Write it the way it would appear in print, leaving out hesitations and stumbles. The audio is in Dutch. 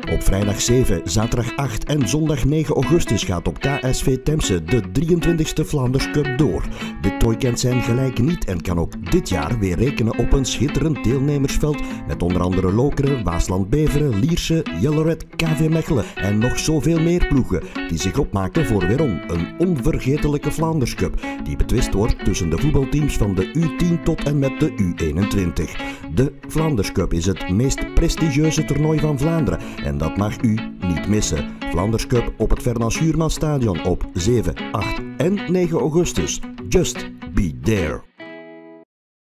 Op vrijdag 7, zaterdag 8 en zondag 9 augustus gaat op KSV Temse de 23e Vlaanders Cup door. Dit tooi kent zijn gelijk niet en kan ook dit jaar weer rekenen op een schitterend deelnemersveld met onder andere Lokeren, Waasland-Beveren, Lierse, Jelleret, KV Mechelen en nog zoveel meer ploegen die zich opmaken voor weerom een onvergetelijke Vlaanders Cup die betwist wordt tussen de voetbalteams van de U10 tot en met de U21. De Vlaanders Cup is het meest prestigieuze toernooi van Vlaanderen en dat mag u niet missen. Vlaanders Cup op het Fernand Schuurman Stadion op 7, 8 en 9 augustus. Just be there.